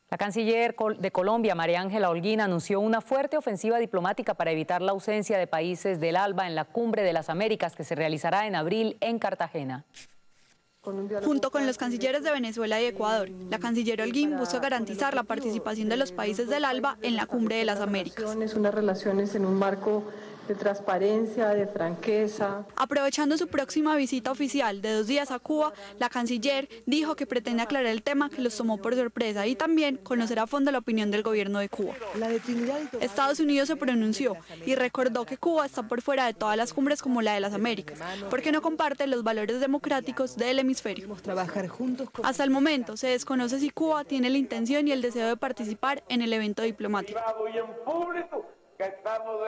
La canciller de Colombia, María Ángela Holguín, anunció una fuerte ofensiva diplomática para evitar la ausencia de países del ALBA en la Cumbre de las Américas que se realizará en abril en Cartagena. Junto con los cancilleres de Venezuela y Ecuador, la canciller Holguín busca garantizar la participación de los países del ALBA en la Cumbre de las Américas. Unas relaciones en un marco de transparencia, de franqueza. Aprovechando su próxima visita oficial de 2 días a Cuba, la canciller dijo que pretende aclarar el tema que los tomó por sorpresa y también conocer a fondo la opinión del gobierno de Cuba. Estados Unidos se pronunció y recordó que Cuba está por fuera de todas las cumbres como la de las Américas, porque no comparte los valores democráticos del hemisferio. Hasta el momento se desconoce si Cuba tiene la intención y el deseo de participar en el evento diplomático.